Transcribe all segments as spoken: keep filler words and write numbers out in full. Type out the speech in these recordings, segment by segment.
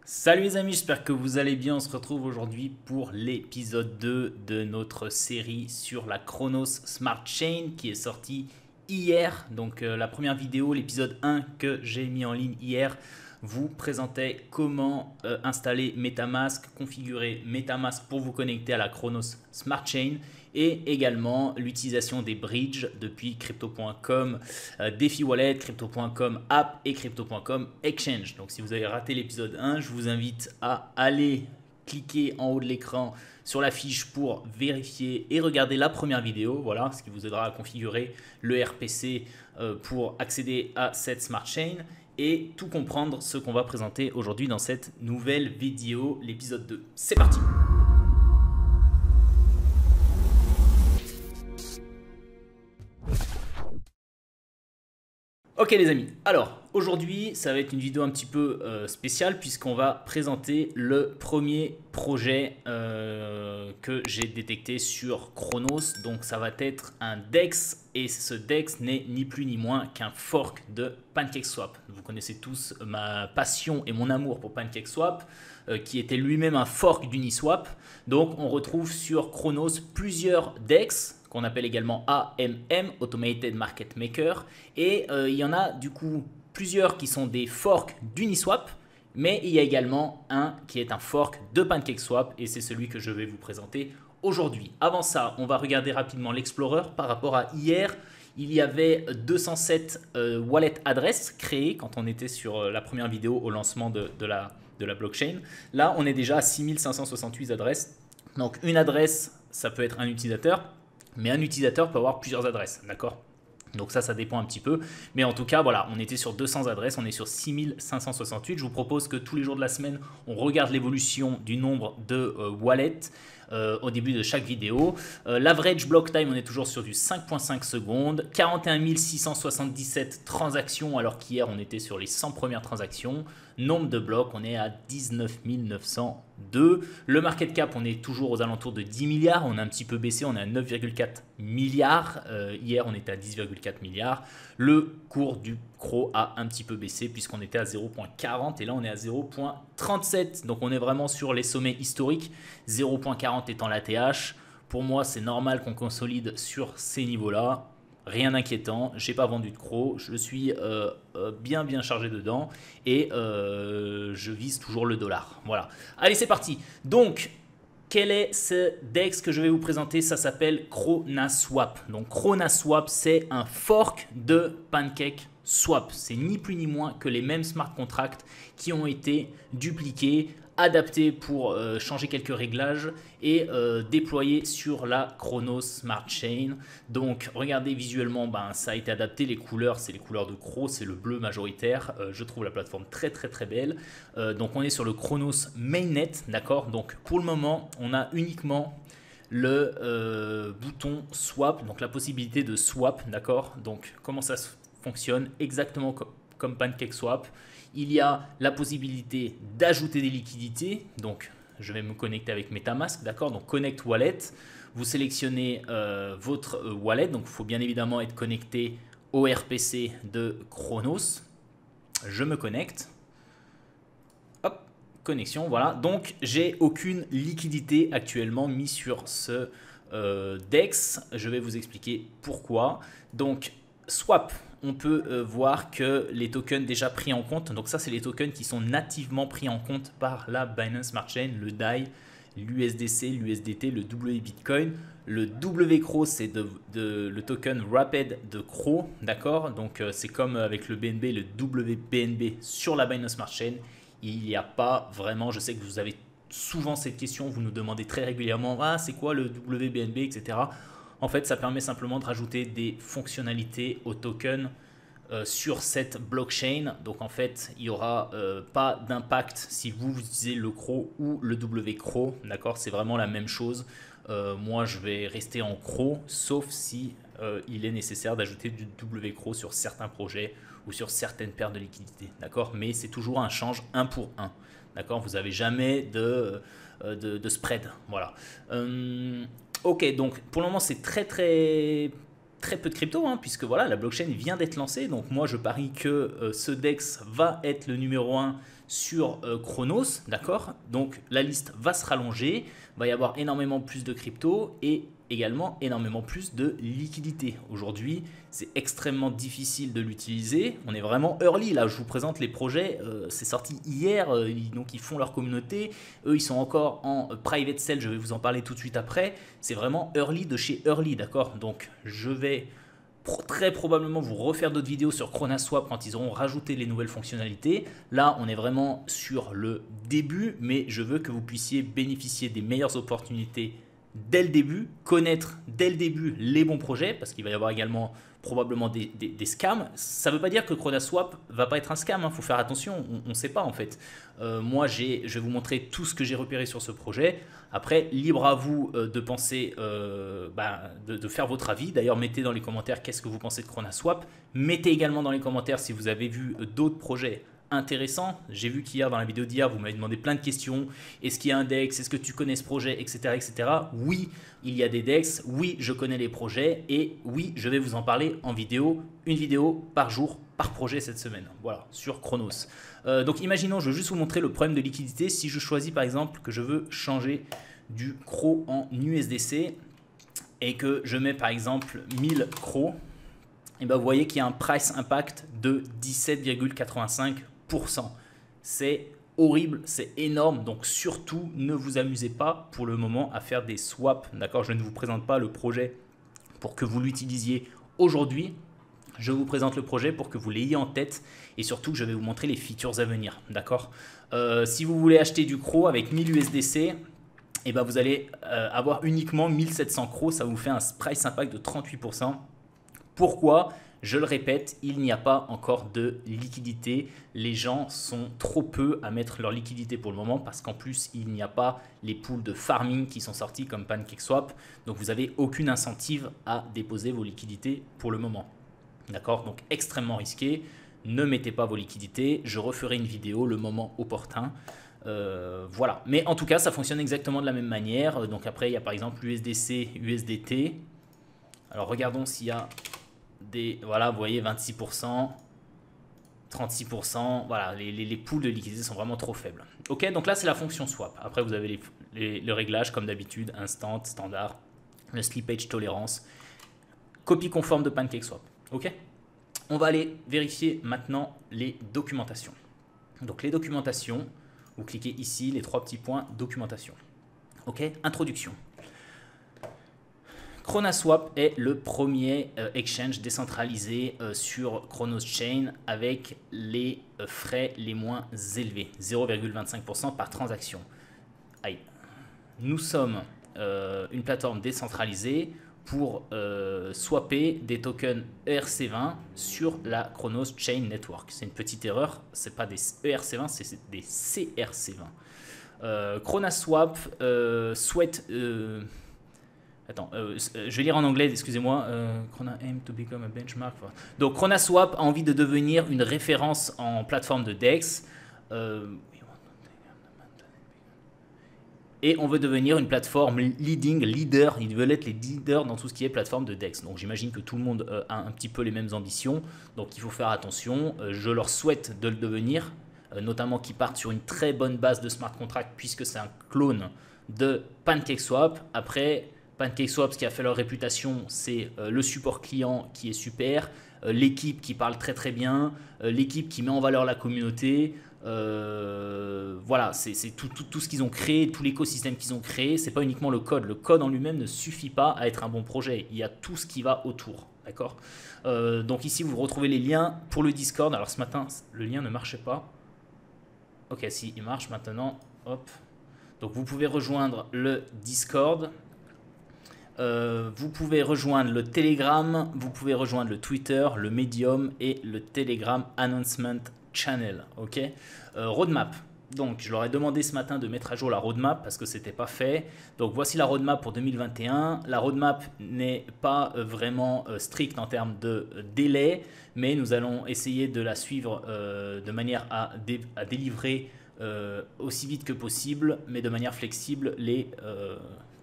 Salut les amis, j'espère que vous allez bien. On se retrouve aujourd'hui pour l'épisode deux de notre série sur la Chronos Smart Chain qui est sortie hier. Donc euh, la première vidéo, l'épisode un que j'ai mis en ligne hier, vous présentait comment euh, installer MetaMask, configurer MetaMask pour vous connecter à la Chronos Smart Chain et également l'utilisation des bridges depuis crypto point com, euh, DeFi Wallet, crypto point com App et crypto point com Exchange. Donc si vous avez raté l'épisode un, je vous invite à aller cliquer en haut de l'écran sur la fiche pour vérifier et regarder la première vidéo, voilà, ce qui vous aidera à configurer le R P C euh, pour accéder à cette smart chain et tout comprendre ce qu'on va présenter aujourd'hui dans cette nouvelle vidéo, l'épisode deux. C'est parti! Ok les amis, alors aujourd'hui ça va être une vidéo un petit peu euh, spéciale puisqu'on va présenter le premier projet euh, que j'ai détecté sur Chronos. Donc ça va être un DEX et ce DEX n'est ni plus ni moins qu'un fork de PancakeSwap. Vous connaissez tous ma passion et mon amour pour PancakeSwap euh, qui était lui-même un fork d'Uniswap. Donc on retrouve sur Chronos plusieurs DEX qu'on appelle également A M M, Automated Market Maker. Et euh, il y en a du coup plusieurs qui sont des forks d'Uniswap, mais il y a également un qui est un fork de PancakeSwap et c'est celui que je vais vous présenter aujourd'hui. Avant ça, on va regarder rapidement l'Explorer par rapport à hier. Il y avait deux cent sept euh, wallet adresses créées quand on était sur euh, la première vidéo au lancement de, de, la, de la blockchain. Là, on est déjà à six mille cinq cent soixante-huit adresses. Donc une adresse, ça peut être un utilisateur. Mais un utilisateur peut avoir plusieurs adresses, d'accord? Donc ça, ça dépend un petit peu. Mais en tout cas, voilà, on était sur deux cents adresses, on est sur six mille cinq cent soixante-huit. Je vous propose que tous les jours de la semaine, on regarde l'évolution du nombre de euh, wallets euh, au début de chaque vidéo. Euh, L'average block time, on est toujours sur du cinq virgule cinq secondes. quarante et un mille six cent soixante-dix-sept transactions, alors qu'hier, on était sur les cent premières transactions. Nombre de blocs, on est à dix-neuf mille neuf cent deux. Le market cap, on est toujours aux alentours de dix milliards. On a un petit peu baissé, on est à neuf virgule quatre milliards. Euh, hier, on était à dix virgule quatre milliards. Le cours du C R O a un petit peu baissé puisqu'on était à zéro virgule quarante et là, on est à zéro virgule trente-sept. Donc, on est vraiment sur les sommets historiques. zéro virgule quarante étant l'A T H. Pour moi, c'est normal qu'on consolide sur ces niveaux-là. Rien d'inquiétant, je n'ai pas vendu de C R O, je suis euh, euh, bien bien chargé dedans et euh, je vise toujours le dollar. Voilà. Allez, c'est parti. Donc, quel est ce DEX que je vais vous présenter? Ça s'appelle ChronaSwap. Donc, ChronaSwap, c'est un fork de PancakeSwap. C'est ni plus ni moins que les mêmes smart contracts qui ont été dupliqués, adapté pour euh, changer quelques réglages et euh, déployé sur la Chronos Smart Chain. Donc regardez visuellement, ben, ça a été adapté, les couleurs c'est les couleurs de C R O, c'est le bleu majoritaire. Euh, je trouve la plateforme très très très belle. Euh, donc on est sur le Chronos Mainnet, d'accord. Donc pour le moment on a uniquement le euh, bouton swap, donc la possibilité de swap, d'accord. Donc comment ça fonctionne? Exactement comme, comme PancakeSwap. Il y a la possibilité d'ajouter des liquidités. Donc, je vais me connecter avec MetaMask, d'accord? Donc, Connect Wallet. Vous sélectionnez euh, votre euh, wallet. Donc, il faut bien évidemment être connecté au R P C de Chronos. Je me connecte. Hop, connexion, voilà. Donc, j'ai aucune liquidité actuellement mise sur ce euh, DEX. Je vais vous expliquer pourquoi. Donc, swap. On peut euh, voir que les tokens déjà pris en compte, donc ça c'est les tokens qui sont nativement pris en compte par la Binance Smart Chain, le D A I, l'U S D C, l'U S D T, le W Bitcoin, le W C R O c'est de, de, le token Rapid de C R O, d'accord. Donc euh, c'est comme avec le B N B, le W B N B sur la Binance Smart Chain, il n'y a pas vraiment, je sais que vous avez souvent cette question, vous nous demandez très régulièrement, ah c'est quoi le W B N B, et cetera. En fait, ça permet simplement de rajouter des fonctionnalités au token euh, sur cette blockchain. Donc, en fait, il n'y aura euh, pas d'impact si vous, vous utilisez le C R O ou le W C R O. D'accord, c'est vraiment la même chose. Euh, moi, je vais rester en C R O, sauf si euh, il est nécessaire d'ajouter du W C R O sur certains projets ou sur certaines paires de liquidités. D'accord, mais c'est toujours un change un pour un. D'accord, vous n'avez jamais de, de, de spread. Voilà. Euh, Ok, donc pour le moment c'est très très très peu de crypto, hein, puisque voilà, la blockchain vient d'être lancée. Donc moi, je parie que euh, ce DEX va être le numéro un sur euh, Chronos, d'accord? Donc la liste va se rallonger, va y avoir énormément plus de crypto et également énormément plus de liquidité. Aujourd'hui, c'est extrêmement difficile de l'utiliser. On est vraiment early. Là, je vous présente les projets. Euh, c'est sorti hier. Euh, ils, donc, ils font leur communauté. Eux, ils sont encore en euh, private sale. Je vais vous en parler tout de suite après. C'est vraiment early de chez early, d'accord? Donc, je vais pro très probablement vous refaire d'autres vidéos sur Chronaswap quand ils auront rajouté les nouvelles fonctionnalités. Là, on est vraiment sur le début, mais je veux que vous puissiez bénéficier des meilleures opportunités dès le début, connaître dès le début les bons projets, parce qu'il va y avoir également probablement des, des, des scams. Ça ne veut pas dire que Chronaswap va pas être un scam, il hein, faut faire attention, on ne sait pas en fait. Euh, moi, je vais vous montrer tout ce que j'ai repéré sur ce projet. Après, libre à vous euh, de penser, euh, bah, de, de faire votre avis. D'ailleurs, mettez dans les commentaires qu'est-ce que vous pensez de Chronaswap. Mettez également dans les commentaires si vous avez vu d'autres projets intéressant. J'ai vu qu'hier, dans la vidéo d'hier, vous m'avez demandé plein de questions. Est-ce qu'il y a un DEX? Est-ce que tu connais ce projet? Etc. etc. Oui, il y a des DEX. Oui, je connais les projets. Et oui, je vais vous en parler en vidéo. Une vidéo par jour, par projet cette semaine. Voilà, sur Chronos. Euh, donc, imaginons, je veux juste vous montrer le problème de liquidité. Si je choisis, par exemple, que je veux changer du C R O en U S D C et que je mets, par exemple, mille C R O, et ben vous voyez qu'il y a un price impact de dix-sept virgule quatre-vingt-cinq pour cent. C'est horrible, c'est énorme, donc surtout ne vous amusez pas pour le moment à faire des swaps, d'accord? Je ne vous présente pas le projet pour que vous l'utilisiez aujourd'hui, je vous présente le projet pour que vous l'ayez en tête et surtout que je vais vous montrer les features à venir, d'accord? euh, Si vous voulez acheter du C R O avec mille U S D C, et ben vous allez euh, avoir uniquement mille sept cents C R O, ça vous fait un price impact de trente-huit pour cent. Pourquoi? Je le répète, il n'y a pas encore de liquidité. Les gens sont trop peu à mettre leur liquidité pour le moment parce qu'en plus, il n'y a pas les pools de farming qui sont sortis comme PancakeSwap. Donc, vous n'avez aucune incentive à déposer vos liquidités pour le moment. D'accord? Donc, extrêmement risqué. Ne mettez pas vos liquidités. Je referai une vidéo le moment opportun. Euh, voilà. Mais en tout cas, ça fonctionne exactement de la même manière. Donc, après, il y a par exemple U S D C, U S D T. Alors, regardons s'il y a... Des, voilà, vous voyez, vingt-six pour cent, trente-six pour cent, voilà, les, les, les pools de liquidité sont vraiment trop faibles. Ok, donc là, c'est la fonction swap. Après, vous avez les, les, le réglage, comme d'habitude, instant, standard, le slippage tolérance, copie conforme de PancakeSwap. Ok, on va aller vérifier maintenant les documentations. Donc, les documentations, vous cliquez ici, les trois petits points, documentation. Ok, introduction. Chronaswap est le premier euh, exchange décentralisé euh, sur Chronos Chain avec les euh, frais les moins élevés, zéro virgule vingt-cinq pour cent par transaction. Aïe. Nous sommes euh, une plateforme décentralisée pour euh, swapper des tokens E R C vingt sur la Chronos Chain Network. C'est une petite erreur, ce n'est pas des E R C vingt, c'est des C R C vingt. Euh, Chronaswap euh, souhaite... Euh, Attends, euh, je vais lire en anglais, excusez-moi. Euh, Chrona aim to become a benchmark. Donc, Chronaswap a envie de devenir une référence en plateforme de DEX. Euh, et on veut devenir une plateforme leading, leader. Ils veulent être les leaders dans tout ce qui est plateforme de DEX. Donc, j'imagine que tout le monde euh, a un petit peu les mêmes ambitions. Donc, il faut faire attention. Euh, je leur souhaite de le devenir, euh, notamment qu'ils partent sur une très bonne base de smart contract puisque c'est un clone de PancakeSwap. Après... PancakeSwap, ce qui a fait leur réputation, c'est euh, le support client qui est super, euh, l'équipe qui parle très très bien, euh, l'équipe qui met en valeur la communauté. Euh, voilà, c'est tout, tout, tout ce qu'ils ont créé, tout l'écosystème qu'ils ont créé. C'est pas uniquement le code. Le code en lui-même ne suffit pas à être un bon projet. Il y a tout ce qui va autour. D'accord? euh, Donc ici, vous retrouvez les liens pour le Discord. Alors ce matin, le lien ne marchait pas. Ok, si, il marche maintenant. Hop. Donc vous pouvez rejoindre le Discord. Euh, vous pouvez rejoindre le Telegram, vous pouvez rejoindre le Twitter, le Medium et le Telegram Announcement Channel. Ok, euh, roadmap. Donc, je leur ai demandé ce matin de mettre à jour la roadmap parce que c'était pas fait. Donc, voici la roadmap pour deux mille vingt et un. La roadmap n'est pas euh, vraiment euh, stricte en termes de euh, délai, mais nous allons essayer de la suivre euh, de manière à, dé à délivrer euh, aussi vite que possible, mais de manière flexible les euh,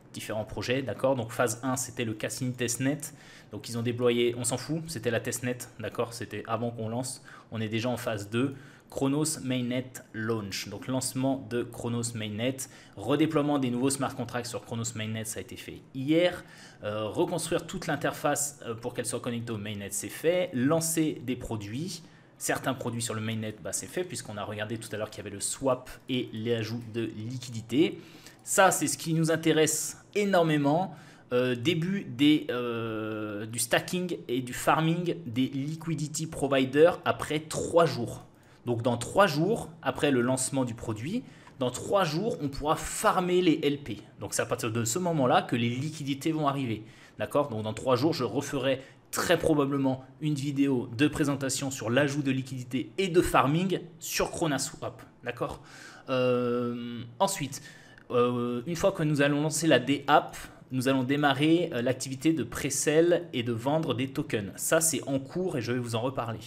différents projets, d'accord. Donc phase un, c'était le Cassini Testnet. Donc ils ont déployé, on s'en fout, c'était la testnet, d'accord. C'était avant qu'on lance. On est déjà en phase deux. Chronos Mainnet Launch, donc lancement de Chronos Mainnet, redéploiement des nouveaux smart contracts sur Chronos Mainnet, ça a été fait hier, euh, reconstruire toute l'interface pour qu'elle soit connectée au Mainnet, c'est fait, lancer des produits, certains produits sur le Mainnet, bah, c'est fait puisqu'on a regardé tout à l'heure qu'il y avait le swap et l'ajout de liquidité. Ça, c'est ce qui nous intéresse énormément. Euh, début des, euh, du stacking et du farming des liquidity providers après trois jours. Donc dans trois jours, après le lancement du produit, dans trois jours, on pourra farmer les L P. Donc c'est à partir de ce moment-là que les liquidités vont arriver. D'accord? Donc dans trois jours, je referai très probablement une vidéo de présentation sur l'ajout de liquidités et de farming sur ChronaSwap. D'accord? euh, Ensuite, euh, une fois que nous allons lancer la D app, nous allons démarrer euh, l'activité de pré-sell et de vendre des tokens. Ça, c'est en cours et je vais vous en reparler.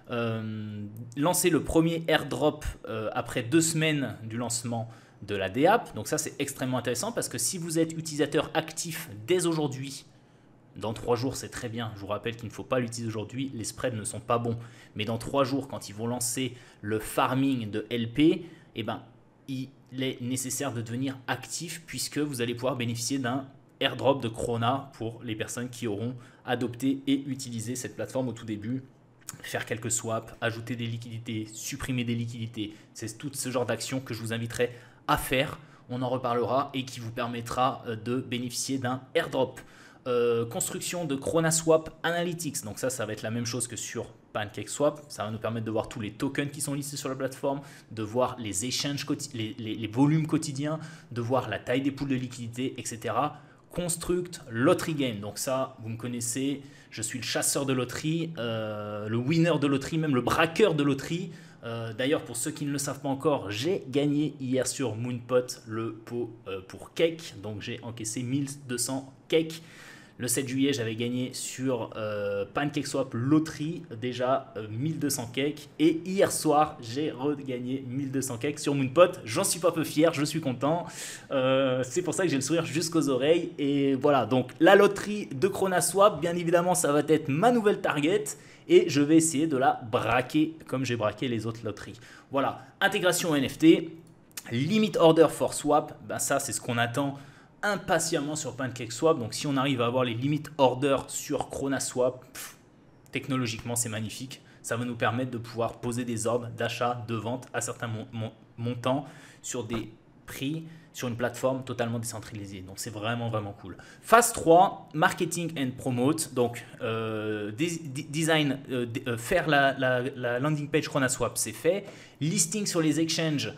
Euh, lancer le premier airdrop euh, après deux semaines du lancement de la D app. Donc ça, c'est extrêmement intéressant parce que si vous êtes utilisateur actif dès aujourd'hui, dans trois jours, c'est très bien. Je vous rappelle qu'il ne faut pas l'utiliser aujourd'hui. Les spreads ne sont pas bons. Mais dans trois jours, quand ils vont lancer le farming de L P, eh ben, il est nécessaire de devenir actif puisque vous allez pouvoir bénéficier d'un airdrop de Chrona pour les personnes qui auront adopté et utilisé cette plateforme au tout début. Faire quelques swaps, ajouter des liquidités, supprimer des liquidités. C'est tout ce genre d'action que je vous inviterai à faire. On en reparlera et qui vous permettra de bénéficier d'un airdrop. Euh, construction de ChronaSwap Analytics. Donc ça, ça va être la même chose que sur PancakeSwap. Ça va nous permettre de voir tous les tokens qui sont listés sur la plateforme, de voir les échanges, les, les, les volumes quotidiens, de voir la taille des pools de liquidités, et cetera. Construct Lottery Game. Donc ça, vous me connaissez, je suis le chasseur de loterie, euh, le winner de loterie, même le braqueur de loterie. Euh, D'ailleurs, pour ceux qui ne le savent pas encore, j'ai gagné hier sur Moonpot le pot euh, pour cake. Donc j'ai encaissé mille deux cents cakes. Le sept juillet, j'avais gagné sur euh, PancakeSwap Loterie, déjà euh, mille deux cents cakes. Et hier soir, j'ai regagné mille deux cents cakes sur Moonpot. J'en suis pas peu fier, je suis content. Euh, c'est pour ça que j'ai le sourire jusqu'aux oreilles. Et voilà, donc la loterie de ChronaSwap, bien évidemment, ça va être ma nouvelle target. Et je vais essayer de la braquer comme j'ai braqué les autres loteries. Voilà, intégration N F T, limit order for swap, ben ça c'est ce qu'on attend impatiemment sur PancakeSwap. Donc si on arrive à avoir les limit orders sur ChronaSwap, pff, technologiquement c'est magnifique. Ça va nous permettre de pouvoir poser des ordres d'achat, de vente à certains mon mon montants sur des prix sur une plateforme totalement décentralisée. Donc c'est vraiment vraiment cool. Phase trois, marketing and promote. Donc euh, design, euh, euh, faire la, la, la landing page ChronaSwap, c'est fait. Listing sur les exchanges.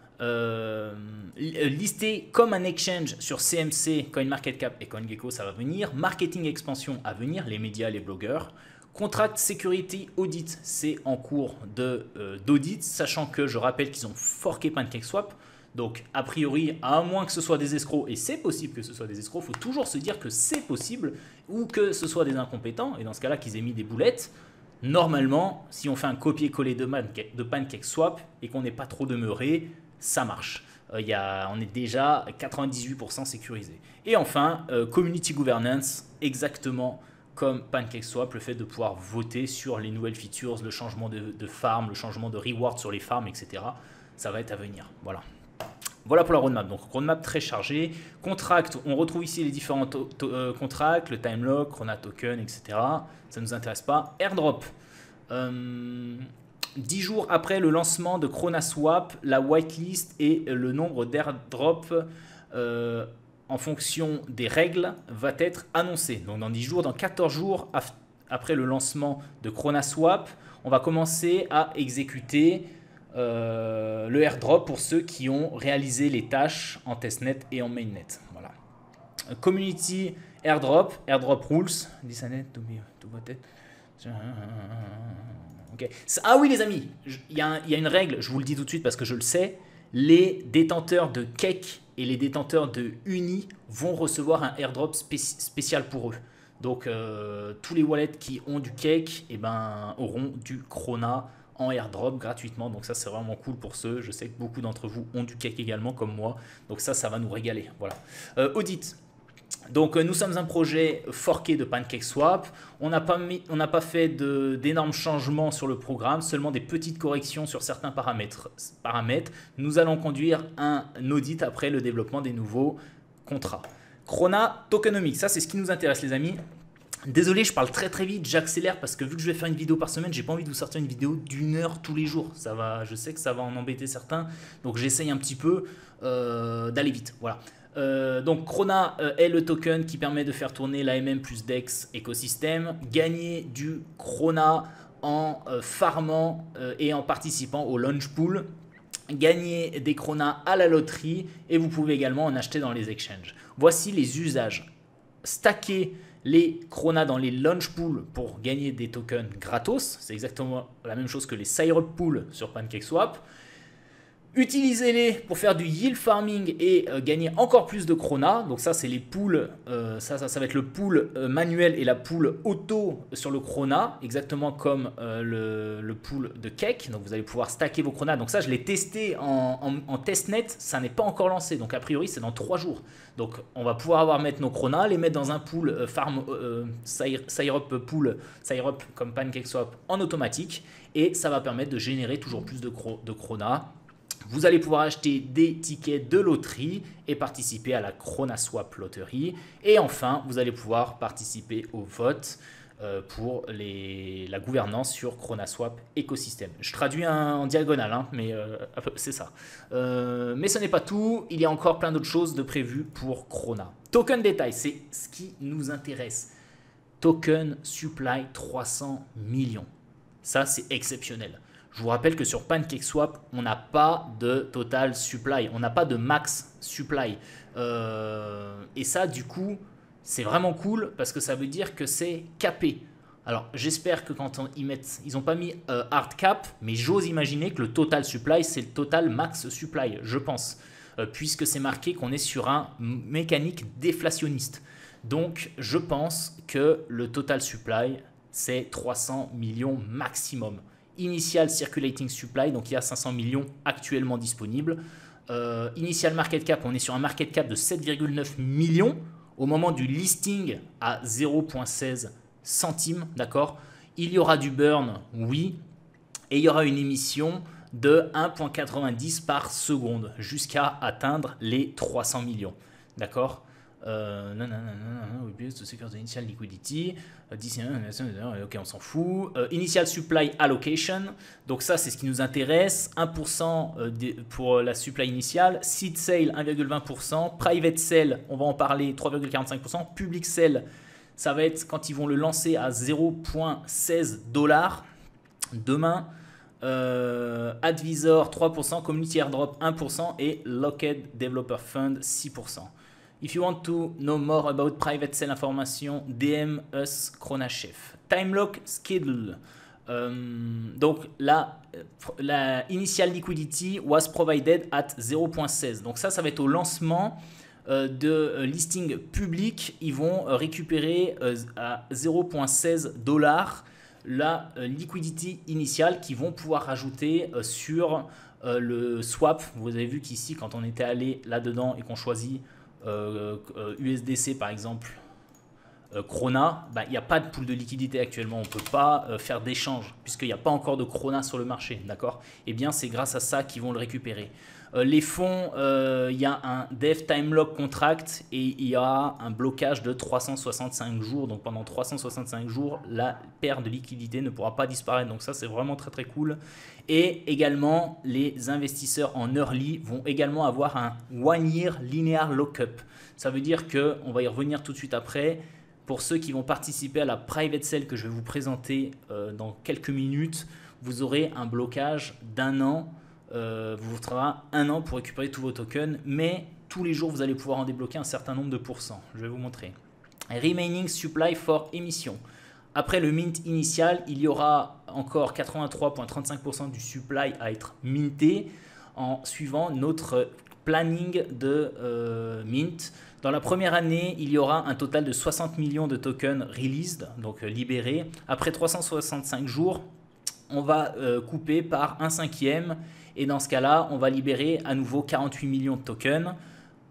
Euh, lister comme un exchange sur C M C, CoinMarketCap et CoinGecko, ça va venir. Marketing expansion à venir, les médias, les blogueurs. Contract Security Audit, c'est en cours de, euh, d'audit, sachant que je rappelle qu'ils ont forqué PancakeSwap. Donc, a priori, à moins que ce soit des escrocs, et c'est possible que ce soit des escrocs, il faut toujours se dire que c'est possible, ou que ce soit des incompétents, et dans ce cas-là, qu'ils aient mis des boulettes. Normalement, si on fait un copier-coller de, de PancakeSwap et qu'on n'est pas trop demeuré, ça marche. Euh, y a, on est déjà quatre-vingt-dix-huit pour cent sécurisé. Et enfin, euh, Community Governance, exactement comme PancakeSwap, le fait de pouvoir voter sur les nouvelles features, le changement de, de farm, le changement de reward sur les farms, et cetera. Ça va être à venir. Voilà. Voilà pour la roadmap. Donc, roadmap très chargée. Contract, on retrouve ici les différents euh, contracts, le time lock, Chrona token, et cetera. Ça ne nous intéresse pas. Airdrop. Euh, dix jours après le lancement de ChronaSwap, la whitelist et le nombre d'airdrops euh, en fonction des règles va être annoncé. Donc, dans dix jours, dans quatorze jours après le lancement de ChronaSwap, on va commencer à exécuter Euh, le airdrop pour ceux qui ont réalisé les tâches en testnet et en mainnet. Voilà. Community airdrop, airdrop rules. Okay. Ah oui les amis, il y, y a une règle, je vous le dis tout de suite parce que je le sais. Les détenteurs de Cake et les détenteurs de Uni vont recevoir un airdrop spéci spécial pour eux. Donc euh, tous les wallets qui ont du Cake eh ben, auront du Chrona en airdrop gratuitement. Donc ça c'est vraiment cool pour ceux. Je sais que beaucoup d'entre vous ont du Cake également comme moi. Donc ça, ça va nous régaler. Voilà. Euh, audit. Donc, euh, nous sommes un projet forké de PancakeSwap. On n'a pas, mis, on n'a pas fait d'énormes changements sur le programme, seulement des petites corrections sur certains paramètres. paramètres. Nous allons conduire un audit après le développement des nouveaux contrats. Krona tokenomics, ça c'est ce qui nous intéresse les amis. Désolé, je parle très très vite, j'accélère parce que vu que je vais faire une vidéo par semaine, j'ai pas envie de vous sortir une vidéo d'une heure tous les jours. Ça va, je sais que ça va en embêter certains, donc j'essaye un petit peu euh, d'aller vite. Voilà. Euh, donc Krona euh, est le token qui permet de faire tourner l'A M M plus DEX écosystème, gagner du Krona en euh, farmant euh, et en participant au launch pool, gagner des Krona à la loterie et vous pouvez également en acheter dans les exchanges. Voici les usages. Stacker les Krona dans les launch pools pour gagner des tokens gratos, c'est exactement la même chose que les syrup pools sur PancakeSwap. Utilisez-les pour faire du yield farming et euh, gagner encore plus de Krona. Donc ça, c'est les pools, euh, ça, ça, ça va être le pool euh, manuel et la pool auto sur le Krona, exactement comme euh, le, le pool de Cake. Donc vous allez pouvoir stacker vos Krona. Donc ça, je l'ai testé en, en, en testnet, ça n'est pas encore lancé. Donc a priori, c'est dans trois jours. Donc on va pouvoir avoir mettre nos Krona, les mettre dans un pool euh, farm euh, syrup pool, syrup comme PancakeSwap en automatique. Et ça va permettre de générer toujours plus de, de Krona. Vous allez pouvoir acheter des tickets de loterie et participer à la KronaSwap Lottery. Et enfin, vous allez pouvoir participer au vote euh, pour les, la gouvernance sur KronaSwap écosystème. Je traduis un, en diagonale, hein, mais euh, c'est ça. Euh, mais ce n'est pas tout, il y a encore plein d'autres choses de prévues pour Krona. Token détail, c'est ce qui nous intéresse. Token supply trois cents millions. Ça, c'est exceptionnel. Je vous rappelle que sur PancakeSwap, on n'a pas de total supply, on n'a pas de max supply. Euh, et ça, du coup, c'est vraiment cool parce que ça veut dire que c'est capé. Alors, j'espère que quand on, ils mettent, ils n'ont pas mis euh, hard cap, mais j'ose imaginer que le total supply, c'est le total max supply, je pense, euh, puisque c'est marqué qu'on est sur un mécanique déflationniste. Donc, je pense que le total supply, c'est trois cents millions maximum. Initial Circulating Supply, donc il y a cinq cents millions actuellement disponibles. Euh, initial Market Cap, on est sur un market cap de sept virgule neuf millions au moment du listing à zéro virgule seize centimes, d'accord. Il y aura du burn, oui, et il y aura une émission de un virgule quatre-vingt-dix par seconde jusqu'à atteindre les trois cents millions, d'accord. Euh, non, non, non, non, non, to secure the initial liquidity. Uh, ok, on s'en fout. Uh, initial supply allocation. Donc, ça, c'est ce qui nous intéresse. un pour cent pour la supply initiale. Seed sale, un virgule vingt pour cent. Private sale, on va en parler, trois virgule quarante-cinq pour cent. Public sale, ça va être quand ils vont le lancer à zéro virgule seize dollars demain. Euh, Advisor, trois pour cent. Community airdrop, un pour cent. Et Locked Developer Fund, six pour cent. If you want to know more about private sale information, D M us KronaChef. Time lock schedule. Um, donc la, la initial liquidity was provided at zéro virgule seize. Donc ça, ça va être au lancement euh, de euh, listing public. Ils vont euh, récupérer euh, à zéro virgule seize dollars la euh, liquidity initiale qu'ils vont pouvoir rajouter euh, sur euh, le swap. Vous avez vu qu'ici, quand on était allé là-dedans et qu'on choisit Euh, euh, U S D C par exemple, euh, Krona, bah, il n'y a pas de pool de liquidité actuellement, on ne peut pas euh, faire d'échange puisqu'il n'y a pas encore de Krona sur le marché, d'accord. Et bien c'est grâce à ça qu'ils vont le récupérer. Euh, les fonds, il euh, y a un Dev Time Lock Contract et il y a un blocage de trois cent soixante-cinq jours. Donc pendant trois cent soixante-cinq jours, la paire de liquidité ne pourra pas disparaître. Donc ça, c'est vraiment très très cool. Et également, les investisseurs en early vont également avoir un one year linear lockup. Ça veut dire que, on va y revenir tout de suite après, pour ceux qui vont participer à la private sale que je vais vous présenter euh, dans quelques minutes, vous aurez un blocage d'un an. Euh, vous vous aurez un an pour récupérer tous vos tokens, mais tous les jours, vous allez pouvoir en débloquer un certain nombre de pourcents. Je vais vous montrer. Remaining supply for emission. Après le mint initial, il y aura encore quatre-vingt-trois virgule trente-cinq pour cent du supply à être minté en suivant notre planning de euh, mint. Dans la première année, il y aura un total de soixante millions de tokens released, donc euh, libérés. Après trois cent soixante-cinq jours, on va euh, couper par un cinquième. Et dans ce cas-là, on va libérer à nouveau quarante-huit millions de tokens.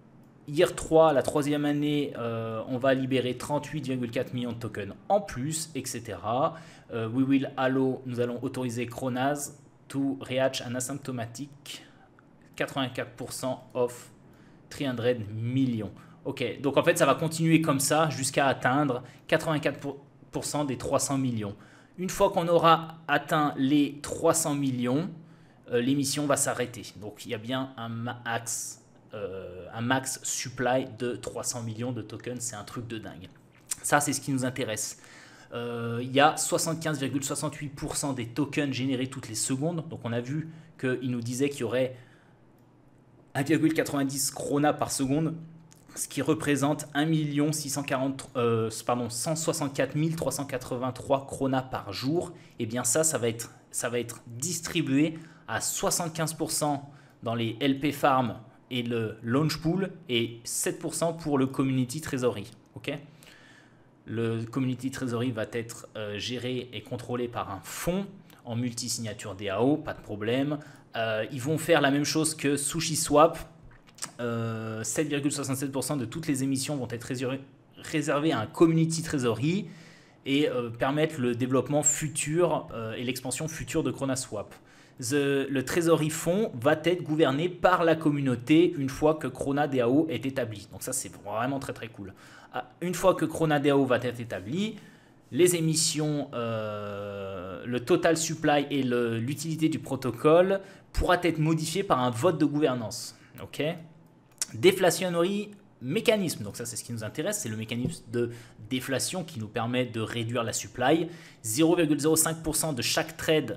Year trois, la troisième année, euh, on va libérer trente-huit virgule quatre millions de tokens en plus, et cetera. Euh, we will allow, nous allons autoriser Chronaz to reach an asymptomatic quatre-vingt-quatre pour cent of trois cents millions. Ok, donc en fait ça va continuer comme ça jusqu'à atteindre quatre-vingt-quatre pour cent des trois cents millions. Une fois qu'on aura atteint les trois cents millions, euh, l'émission va s'arrêter. Donc il y a bien un max, euh, un max supply de trois cents millions de tokens, c'est un truc de dingue. Ça c'est ce qui nous intéresse. Euh, il y a soixante-quinze virgule soixante-huit pour cent des tokens générés toutes les secondes. Donc on a vu qu'il nous disait qu'il y aurait un virgule quatre-vingt-dix krona par seconde, ce qui représente un million six cent quarante, euh, pardon, cent soixante-quatre mille trois cent quatre-vingt-trois krona par jour. Et bien ça, ça va être, ça va être distribué à soixante-quinze pour cent dans les L P Farm et le Launch Pool et sept pour cent pour le Community Treasury. Okay, le Community Treasury va être euh, géré et contrôlé par un fonds en multi-signature D A O, pas de problème. Euh, ils vont faire la même chose que SushiSwap. Euh, sept virgule soixante-sept pour cent de toutes les émissions vont être réservées à un Community Treasury et euh, permettre le développement futur euh, et l'expansion future de ChronaSwap. The, le Treasury Fond va être gouverné par la communauté une fois que Chrona D A O est établi. Donc ça, c'est vraiment très très cool. Une fois que Chrona D A O va être établi, les émissions, euh, le total supply et l'utilité du protocole pourra être modifié par un vote de gouvernance. Ok. Deflationary mécanisme, donc ça c'est ce qui nous intéresse, c'est le mécanisme de déflation qui nous permet de réduire la supply. zéro virgule zéro cinq pour cent de chaque trade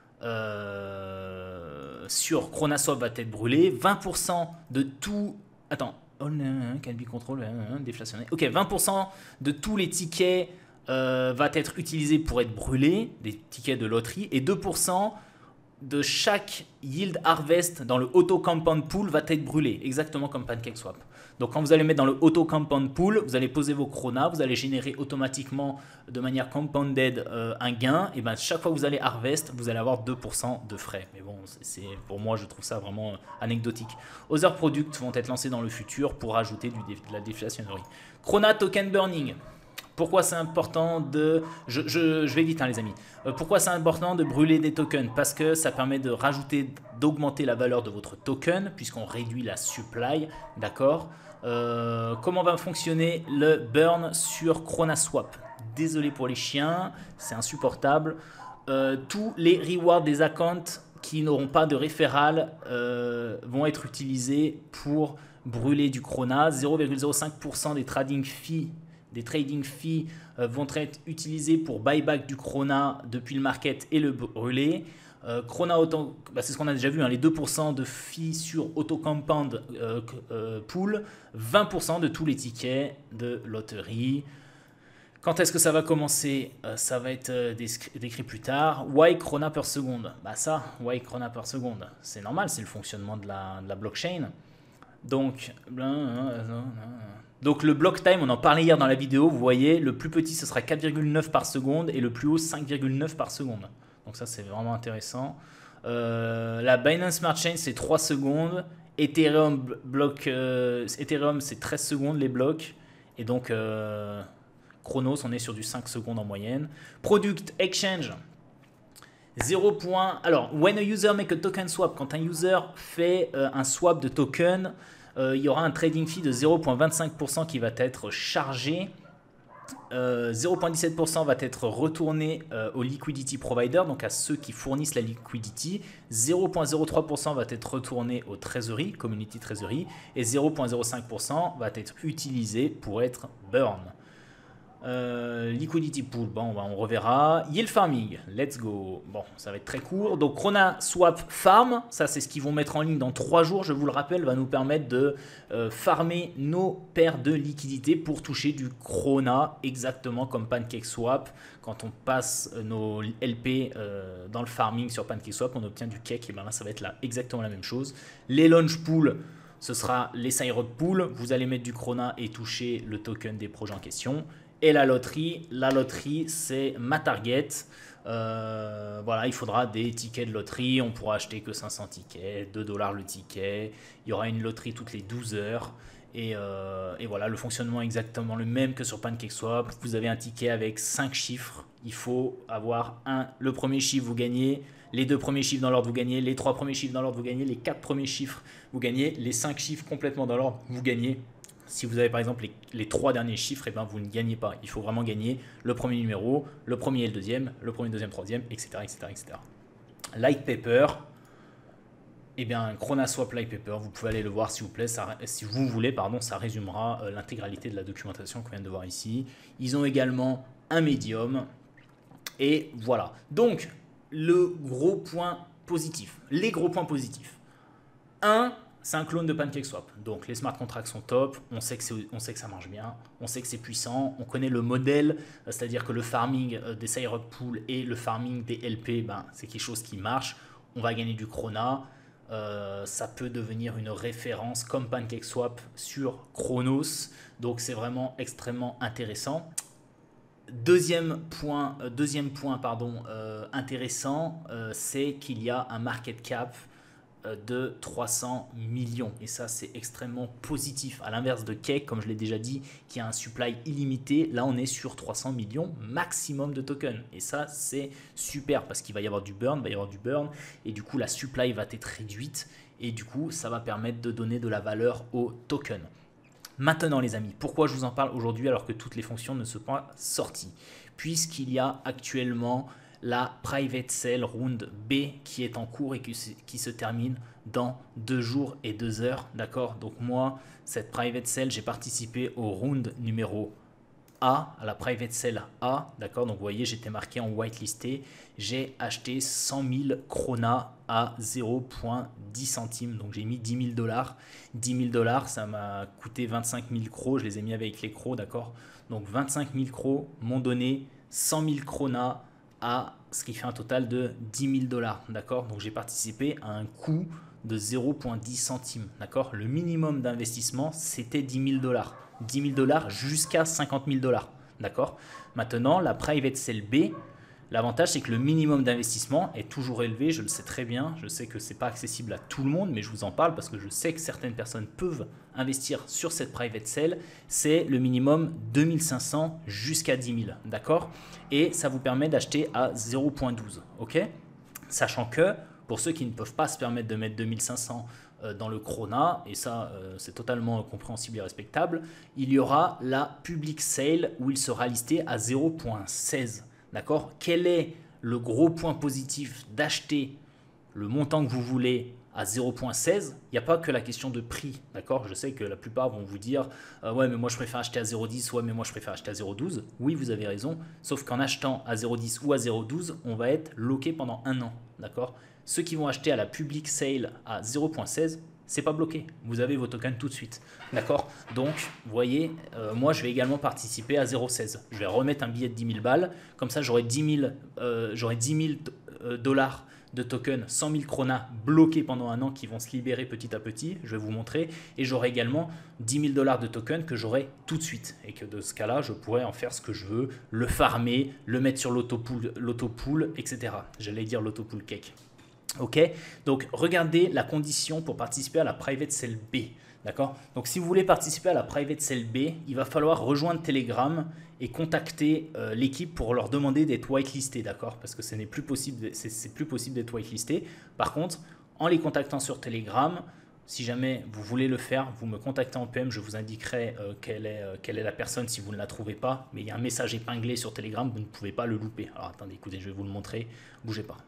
euh, sur ChronaSwap va être brûlé. vingt pour cent de tout... Attends, can be control, déflationné. Ok, vingt pour cent de tous les tickets euh, va être utilisé pour être brûlé, des tickets de loterie, et deux pour cent de chaque yield harvest dans le auto compound pool va être brûlé, exactement comme PancakeSwap. Donc quand vous allez mettre dans le auto compound pool, vous allez poser vos Chrona, vous allez générer automatiquement de manière compounded euh, un gain, et ben chaque fois que vous allez harvest, vous allez avoir deux pour cent de frais. Mais bon, c'est pour moi je trouve ça vraiment anecdotique. Other products vont être lancés dans le futur pour ajouter du, de la déflationnerie. Chrona token burning. Pourquoi c'est important de... Je, je, je vais vite, hein, les amis. Euh, pourquoi c'est important de brûler des tokens? Parce que ça permet de rajouter, d'augmenter la valeur de votre token, puisqu'on réduit la supply, d'accord. euh, Comment va fonctionner le burn sur ChronaSwap? Désolé pour les chiens, c'est insupportable. Euh, tous les rewards des accounts qui n'auront pas de référal euh, vont être utilisés pour brûler du Chrona. zéro virgule zéro cinq pour cent des trading fees Des trading fees euh, vont être utilisés pour buyback du Chrona depuis le market et le brûler. Euh, Chrona, bah, c'est ce qu'on a déjà vu, hein, les deux pour cent de fees sur auto compound euh, euh, pool, vingt pour cent de tous les tickets de loterie. Quand est-ce que ça va commencer? euh, Ça va être euh, décrit plus tard. Why Chrona per seconde? Bah ça, why Chrona per seconde? C'est normal, c'est le fonctionnement de la, de la blockchain. Donc, donc le block time, on en parlait hier dans la vidéo, vous voyez, le plus petit ce sera quatre virgule neuf par seconde et le plus haut cinq virgule neuf par seconde. Donc ça c'est vraiment intéressant. Euh, la Binance Smart Chain c'est trois secondes, Ethereum, bloc, euh, Ethereum c'est treize secondes les blocs, et donc euh, Chronos on est sur du cinq secondes en moyenne. Product Exchange. zéro. Alors, when a user make a token swap, quand un user fait euh, un swap de token, euh, il y aura un trading fee de zéro virgule vingt-cinq pour cent qui va être chargé. Euh, zéro virgule dix-sept pour cent va être retourné euh, au liquidity provider, donc à ceux qui fournissent la liquidity. zéro virgule zéro trois pour cent va être retourné au treasury, community treasury, et zéro virgule zéro cinq pour cent va être utilisé pour être burn. Euh, liquidity pool, bon, on reverra. Yield farming, let's go. Bon, ça va être très court. Donc ChronaSwap Farm, ça c'est ce qu'ils vont mettre en ligne dans trois jours, je vous le rappelle, va nous permettre de euh, farmer nos paires de liquidités pour toucher du Chrona, exactement comme PancakeSwap. Quand on passe nos L P euh, dans le farming sur PancakeSwap, on obtient du cake, et bien là ça va être là exactement la même chose. Les launch pools, ce sera les Siroc Pool, vous allez mettre du Chrona et toucher le token des projets en question. Et la loterie, la loterie c'est ma target. Euh, voilà, il faudra des tickets de loterie. On pourra acheter que cinq cents tickets, deux dollars le ticket. Il y aura une loterie toutes les douze heures. Et, euh, et voilà, le fonctionnement est exactement le même que sur PancakeSwap. Vous avez un ticket avec cinq chiffres. Il faut avoir un, le premier chiffre, vous gagnez. Les deux premiers chiffres dans l'ordre, vous gagnez. Les trois premiers chiffres dans l'ordre, vous gagnez. Les quatre premiers chiffres, vous gagnez. Les cinq chiffres complètement dans l'ordre, vous gagnez. Si vous avez par exemple les, les trois derniers chiffres, et ben vous ne gagnez pas. Il faut vraiment gagner le premier numéro, le premier et le deuxième, le premier, deuxième, troisième, et cetera, et cetera, et cetera. Lightpaper. Eh bien, ChronaSwap Lightpaper, vous pouvez aller le voir s'il vous plaît, ça, si vous voulez, pardon, ça résumera euh, l'intégralité de la documentation qu'on vient de voir ici. Ils ont également un Medium, et voilà. Donc, le gros point positif, les gros points positifs. un, c'est un clone de PancakeSwap, donc les smart contracts sont top, on sait, que on sait que ça marche bien, on sait que c'est puissant, on connaît le modèle, c'est-à-dire que le farming des Sci-Rug Pool et le farming des L P, ben, c'est quelque chose qui marche, on va gagner du Chrona. Euh, ça peut devenir une référence comme PancakeSwap sur Chronos, donc c'est vraiment extrêmement intéressant. Deuxième point, euh, deuxième point pardon, euh, intéressant, euh, c'est qu'il y a un market cap euh, de trois cents millions et ça c'est extrêmement positif, à l'inverse de Cake, comme je l'ai déjà dit, qui a un supply illimité. Là on est sur trois cents millions maximum de tokens et ça c'est super parce qu'il va y avoir du burn, il va y avoir du burn et du coup la supply va être réduite et du coup ça va permettre de donner de la valeur aux tokens. Maintenant les amis, pourquoi je vous en parle aujourd'hui alors que toutes les fonctions ne sont pas sorties? Puisqu'il y a actuellement la Private Sale Round B qui est en cours et qui se, qui se termine dans deux jours et deux heures. D'accord? Donc moi, cette Private Sale, j'ai participé au round numéro A, à la Private Sale A. D'accord? Donc vous voyez, j'étais marqué en whitelisté. J'ai acheté cent mille Krona à zéro virgule dix centimes. Donc j'ai mis dix mille dollars. dix mille dollars, ça m'a coûté vingt-cinq mille crocs. Je les ai mis avec les crocs. D'accord? Donc vingt-cinq mille crocs m'ont donné cent mille Krona à ce qui fait un total de dix mille dollars, d'accord? Donc j'ai participé à un coût de zéro virgule dix centimes, d'accord? Le minimum d'investissement, c'était dix mille dollars. dix mille dollars jusqu'à cinquante mille dollars, d'accord? Maintenant, la Private Sale B, l'avantage, c'est que le minimum d'investissement est toujours élevé, je le sais très bien. Je sais que ce n'est pas accessible à tout le monde, mais je vous en parle parce que je sais que certaines personnes peuvent investir sur cette Private Sale. C'est le minimum deux mille cinq cents jusqu'à dix mille, d'accord? Et ça vous permet d'acheter à zéro virgule douze, ok? Sachant que, pour ceux qui ne peuvent pas se permettre de mettre deux mille cinq cents dans le Krona, et ça euh, c'est totalement compréhensible et respectable, il y aura la Public Sale où il sera listé à zéro virgule seize. D'accord? Quel est le gros point positif d'acheter le montant que vous voulez à zéro virgule seize? Il n'y a pas que la question de prix. D'accord? Je sais que la plupart vont vous dire euh, ouais, mais moi je préfère acheter à zéro virgule dix, ouais, mais moi je préfère acheter à zéro virgule douze. Oui, vous avez raison. Sauf qu'en achetant à zéro virgule dix ou à zéro virgule douze, on va être bloqué pendant un an. D'accord? Ceux qui vont acheter à la Public Sale à zéro virgule seize, c'est pas bloqué. Vous avez vos tokens tout de suite. D'accord? Donc, vous voyez, euh, moi, je vais également participer à zéro virgule seize. Je vais remettre un billet de dix mille balles. Comme ça, j'aurai dix mille dollars de tokens, cent mille Krona bloqués pendant un an qui vont se libérer petit à petit. Je vais vous montrer. Et j'aurai également dix mille dollars de tokens que j'aurai tout de suite. Et que de ce cas-là, je pourrai en faire ce que je veux, le farmer, le mettre sur l'autopool, l'autopool, et cetera. J'allais dire l'autopool cake. Ok, donc regardez la condition pour participer à la Private Sale B. D'accord? Donc si vous voulez participer à la Private Sale B, il va falloir rejoindre Telegram et contacter euh, l'équipe pour leur demander d'être whitelisté. D'accord? Parce que ce n'est plus possible, c'est plus possible d'être whitelisté. Par contre, en les contactant sur Telegram, si jamais vous voulez le faire, vous me contactez en P M, je vous indiquerai euh, quelle, est, euh, quelle est la personne si vous ne la trouvez pas. Mais il y a un message épinglé sur Telegram, vous ne pouvez pas le louper. Alors attendez, écoutez, je vais vous le montrer. Bougez pas.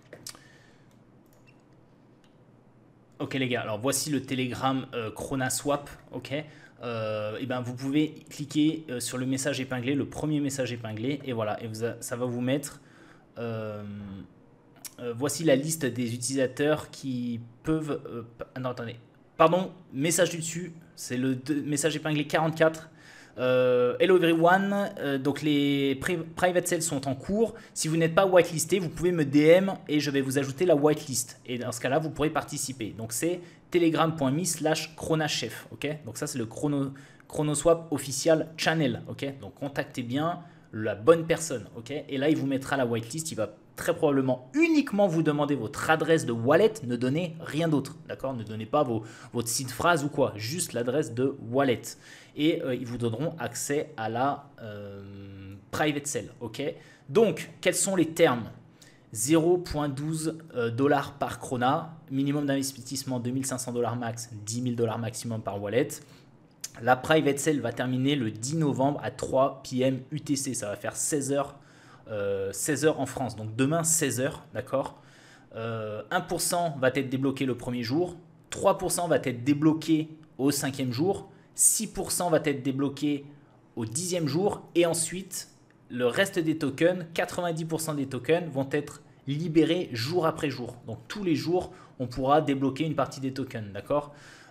Ok les gars, alors voici le Telegram euh, ChronaSwap, ok. Euh, et ben vous pouvez cliquer euh, sur le message épinglé, le premier message épinglé, et voilà, et vous a, ça va vous mettre. Euh, euh, voici la liste des utilisateurs qui peuvent. Euh, non attendez, pardon, message du dessus, c'est le de, message épinglé quarante-quatre. Euh, hello everyone, euh, donc les private sales sont en cours. Si vous n'êtes pas whitelisté, vous pouvez me D M et je vais vous ajouter la whitelist. Et dans ce cas-là, vous pourrez participer. Donc c'est telegram point me slash chronachef. Ok, donc ça c'est le chrono, ChronaSwap official channel. Ok, donc contactez bien la bonne personne. Ok, et là il vous mettra la whitelist. Il va très probablement uniquement vous demander votre adresse de wallet, ne donnez rien d'autre, d'accord? Ne donnez pas vos, votre site phrase ou quoi, juste l'adresse de wallet. Et euh, ils vous donneront accès à la euh, private sale, ok? Donc, quels sont les termes? zéro virgule douze dollars par Krona, minimum d'investissement deux mille cinq cents dollars max, dix mille dollars maximum par wallet. La private sale va terminer le dix novembre à trois P M U T C, ça va faire seize heures, euh, seize heures en France, donc demain seize heures, d'accord. euh, un pour cent va être débloqué le premier jour, trois pour cent va être débloqué au cinquième jour, six pour cent va être débloqué au dixième jour, et ensuite le reste des tokens, quatre-vingt-dix pour cent des tokens vont être libérés jour après jour. Donc tous les jours, on pourra débloquer une partie des tokens, d'accord.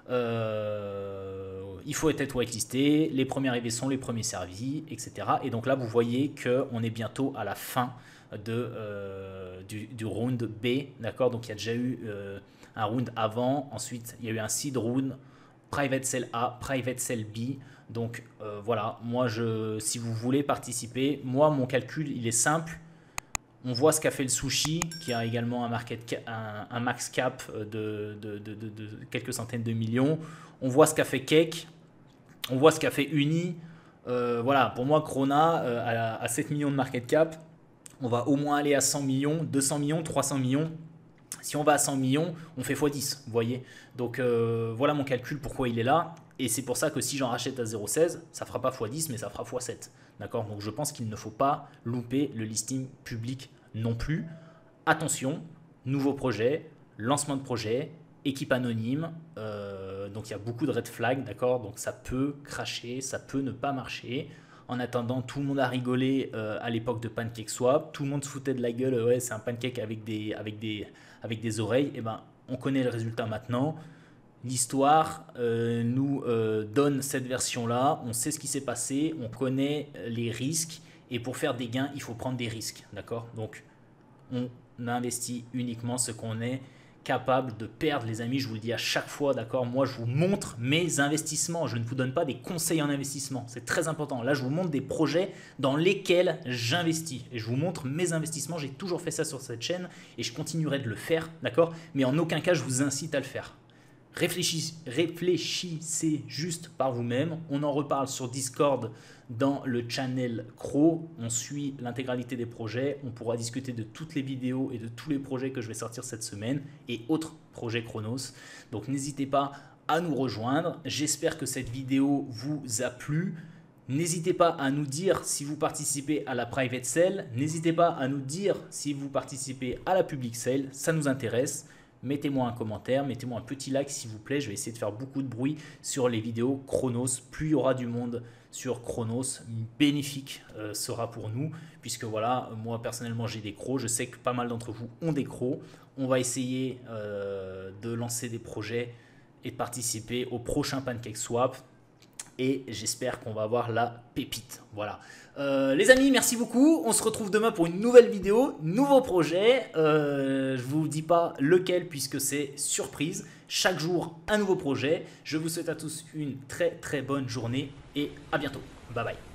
euh, Il faut être whitelisté, les premiers arrivés sont les premiers servis, et cetera. Et donc là, vous voyez qu'on est bientôt à la fin de, euh, du, du round B, d'accord. Donc il y a déjà eu euh, un round avant, ensuite il y a eu un seed round, private sale A, private sale B. Donc euh, voilà, moi je, si vous voulez participer, moi mon calcul il est simple. On voit ce qu'a fait le Sushi, qui a également un, market cap, un, un max cap de, de, de, de, de quelques centaines de millions. On voit ce qu'a fait Cake, on voit ce qu'a fait Uni. Euh, voilà, pour moi Krona euh, à, à sept millions de market cap, on va au moins aller à cent millions, deux cents millions, trois cents millions. Si on va à cent millions, on fait fois dix, vous voyez. Donc euh, voilà mon calcul, pourquoi il est là. Et c'est pour ça que si j'en rachète à zéro virgule seize, ça ne fera pas fois dix, mais ça fera fois sept. D'accord? Donc je pense qu'il ne faut pas louper le listing public non plus. Attention, nouveau projet, lancement de projet, équipe anonyme. Euh, donc il y a beaucoup de red flags, d'accord? Donc ça peut cracher, ça peut ne pas marcher. En attendant, tout le monde a rigolé euh, à l'époque de PancakeSwap. Tout le monde se foutait de la gueule. Ouais, c'est un pancake avec des, avec des, avec des oreilles. Et ben, on connaît le résultat maintenant. L'histoire euh, nous euh, donne cette version-là. On sait ce qui s'est passé. On connaît les risques. Et pour faire des gains, il faut prendre des risques. D'accord? Donc, on investit uniquement ce qu'on est capable de perdre, les amis. Je vous le dis à chaque fois, d'accord? Moi, je vous montre mes investissements. Je ne vous donne pas des conseils en investissement. C'est très important. Là, je vous montre des projets dans lesquels j'investis. Et je vous montre mes investissements. J'ai toujours fait ça sur cette chaîne et je continuerai de le faire, d'accord? Mais en aucun cas, je vous incite à le faire. Réfléchissez, réfléchissez juste par vous-même. On en reparle sur Discord dans le channel Cro. On suit l'intégralité des projets. On pourra discuter de toutes les vidéos et de tous les projets que je vais sortir cette semaine et autres projets Chronos. Donc n'hésitez pas à nous rejoindre. J'espère que cette vidéo vous a plu. N'hésitez pas à nous dire si vous participez à la private sale. N'hésitez pas à nous dire si vous participez à la public sale. Ça nous intéresse. Mettez-moi un commentaire, mettez-moi un petit like s'il vous plaît. Je vais essayer de faire beaucoup de bruit sur les vidéos Chronos. Plus il y aura du monde sur Chronos, bénéfique euh, sera pour nous. Puisque voilà, moi personnellement j'ai des crocs. Je sais que pas mal d'entre vous ont des crocs. On va essayer euh, de lancer des projets et de participer au prochain PancakeSwap. Et j'espère qu'on va avoir la pépite. Voilà. Euh, les amis, merci beaucoup. On se retrouve demain pour une nouvelle vidéo, nouveau projet. Euh, je ne vous dis pas lequel puisque c'est surprise. Chaque jour, un nouveau projet. Je vous souhaite à tous une très très bonne journée et à bientôt. Bye bye.